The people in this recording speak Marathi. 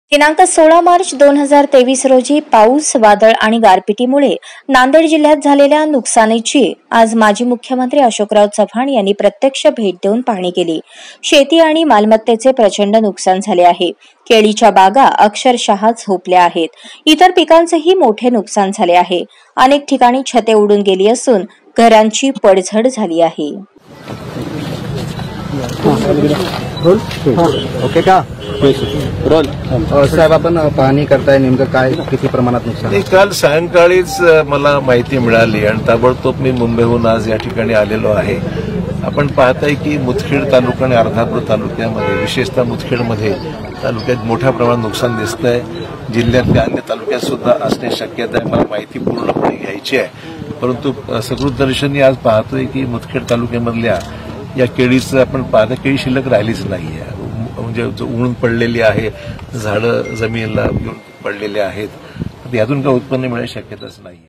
दिनांक 16 मार्च 2023 रोजी पाऊस, वादळ आणि गारपिटीमुळे नांदेड जिल्ह्यात झालेल्या नुकसानीची आज माजी मुख्यमंत्री अशोकराव चव्हाण यांनी प्रत्यक्ष भेट देऊन पाहणी केली। शेती आणि मालमत्तेचे प्रचंड नुकसान झाले आहे। केळीच्या बागा अक्षरशः झोपल्या आहेत। इतर पिकांचेही मोठे नुकसान झाले आहे। अनेक ठिकाणी छते उडून गेली असून घरांची पडझड झाली आहे। ओके का रोल साहेब, आपण पाहणी करताय, नेमकं काय किती प्रमाणात नुकसान? काल सायंकाळीच मला माहिती मिळाली आणि ताबडतोब मी मुंबईहून आज या ठिकाणी आलेलो आहे। आपण पाहताय की मुदखेड तालुका आणि अर्धापूर तालुक्यामध्ये, विशेषतः मुदखेडमध्ये तालुक्यात मोठ्या प्रमाणात नुकसान दिसतंय। जिल्ह्यातल्या अन्य तालुक्यात सुद्धा असण्याची शक्यता आहे। मला माहिती पूर्णपणे घ्यायची आहे, परंतु सकृतदर्शनी आज पाहतोय की मुदखेड तालुक्यामधल्या या केळीचं आपण पाहता केळी शिल्लक राहिलीच नाहीये। म्हणजे ऊन पडलेली आहे, झाडं जमिनीला येऊन पडलेले आहेत, यातून काय उत्पन्न मिळण्याची शक्यताच नाही।